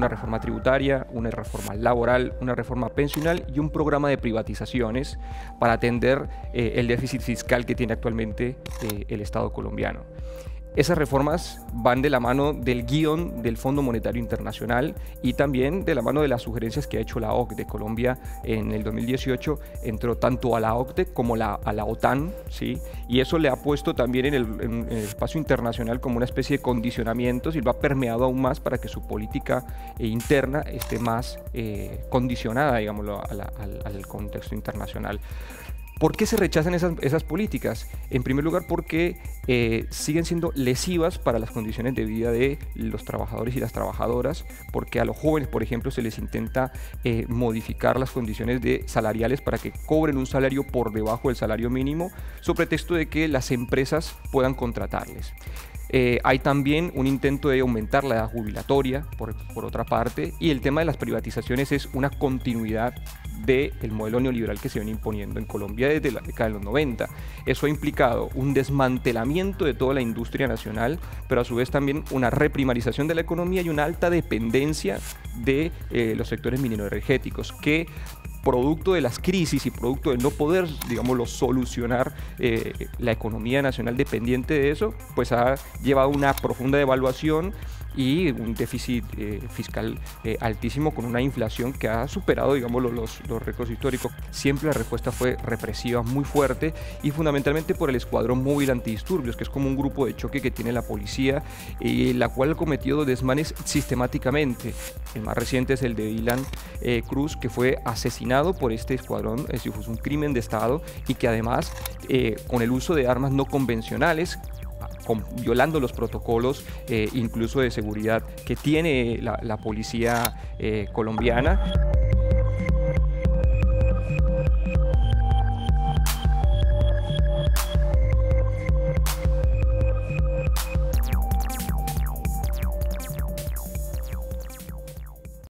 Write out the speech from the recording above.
una reforma tributaria, una reforma laboral, una reforma pensional y un programa de privatizaciones para atender el déficit fiscal que tiene actualmente el Estado colombiano. Esas reformas van de la mano del guión del Fondo Monetario Internacional y también de la mano de las sugerencias que ha hecho la OCDE. Colombia en el 2018 entró tanto a la OCDE como a la OTAN, ¿sí? Y eso le ha puesto también en el espacio internacional como una especie de condicionamientos y lo ha permeado aún más para que su política interna esté más condicionada, digámoslo, al contexto internacional. ¿Por qué se rechazan esas políticas? En primer lugar, porque siguen siendo lesivas para las condiciones de vida de los trabajadores y las trabajadoras, porque a los jóvenes, por ejemplo, se les intenta modificar las condiciones salariales para que cobren un salario por debajo del salario mínimo, sobre pretexto de que las empresas puedan contratarles. Hay también un intento de aumentar la edad jubilatoria, por otra parte, y el tema de las privatizaciones es una continuidad del modelo neoliberal que se viene imponiendo en Colombia desde la década de los 90. Eso ha implicado un desmantelamiento de toda la industria nacional, pero a su vez también una reprimarización de la economía y una alta dependencia de los sectores minero-energéticos, que producto de las crisis y producto de no poder, digámoslo, solucionar la economía nacional dependiente de eso, pues ha llevado a una profunda devaluación y un déficit fiscal altísimo, con una inflación que ha superado, digámoslo, los récords históricos. Siempre la respuesta fue represiva, muy fuerte, y fundamentalmente por el Escuadrón Móvil Antidisturbios, que es como un grupo de choque que tiene la policía, la cual ha cometido desmanes sistemáticamente. El más reciente es el de Dylan Cruz, que fue asesinado por este escuadrón, es decir, fue un crimen de Estado, y que además, con el uso de armas no convencionales, violando los protocolos incluso de seguridad que tiene la policía colombiana.